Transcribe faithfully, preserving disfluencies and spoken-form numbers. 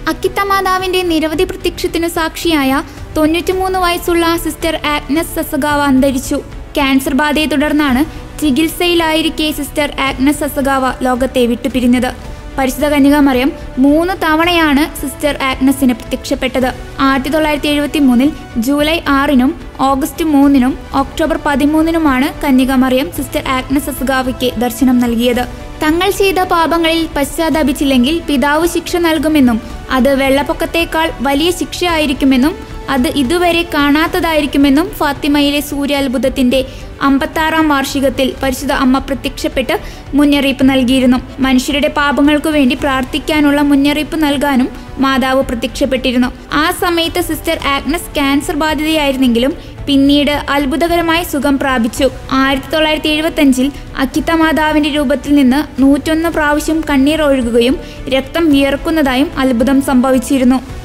അക്കിത്ത മാതാവിന്റെ നിരവധി പ്രത്യക്ഷത്തിനു സാക്ഷിയായ തൊണ്ണൂറ്റിമൂന്ന് വയസ്സുള്ള സിസ്റ്റർ ആഗ്നസ് സസഗാവ അന്തരിച്ചു. ക്യാൻസർ ബാധയെ തുടർന്നാണ് ചികിത്സയിലായിരിക്കെ സിസ്റ്റർ ആഗ്നസ് സസഗാവ ലോകത്തെ വിട്ടുപിരിഞ്ഞത്. പരിശുദ്ധ കന്യകാമറിയം മൂന്ന് തവണയാണ് സിസ്റ്റർ ആഗ്നസിന് പ്രത്യക്ഷപ്പെട്ടത്. ആയിരത്തി തൊള്ളായിരത്തി എഴുപത്തി മൂന്നിൽ ജൂലൈ ആറിനും ഓഗസ്റ്റ് മൂന്നിനും ഒക്ടോബർ പതിമൂന്നിനുമാണ് കന്യകാമറിയം സിസ്റ്റർ ആഗ്നസ് സസഗാവയ്ക്ക് ദർശനം നൽകിയത്. തങ്ങൾ ചെയ്ത പാപങ്ങളിൽ പശ്ചാത്താപിച്ചില്ലെങ്കിൽ പിതാവ് ശിക്ഷ നൽകുമെന്നും അത് വെള്ളപ്പൊക്കത്തേക്കാൾ വലിയ ശിക്ഷയായിരിക്കുമെന്നും അത് ഇതുവരെ കാണാത്തതായിരിക്കുമെന്നും ഫാത്തിമയിലെ സൂര്യാത്ഭുതത്തിന്റെ അമ്പത്താറാം വാർഷികത്തിൽ പരിശുദ്ധ അമ്മ പ്രത്യക്ഷപ്പെട്ട് മുന്നറിയിപ്പ് നൽകിയിരുന്നു. മനുഷ്യരുടെ പാപങ്ങൾക്കു വേണ്ടി പ്രാർത്ഥിക്കാനുള്ള മുന്നറിയിപ്പ് നൽകാനും മാതാവ് പ്രത്യക്ഷപ്പെട്ടിരുന്നു. ആ സമയത്ത് സിസ്റ്റർ ആഗ്നസ് ക്യാൻസർ ബാധിതയായിരുന്നെങ്കിലും പിന്നീട് അത്ഭുതകരമായി സുഖം പ്രാപിച്ചു. ആയിരത്തി തൊള്ളായിരത്തി എഴുപത്തി അഞ്ചിൽ അക്കിത്ത മാതാവിന്റെ രൂപത്തിൽ നിന്ന് നൂറ്റൊന്ന് പ്രാവശ്യം കണ്ണീർ ഒഴുകുകയും രക്തം വിയർക്കുന്നതായും അത്ഭുതം സംഭവിച്ചിരുന്നു.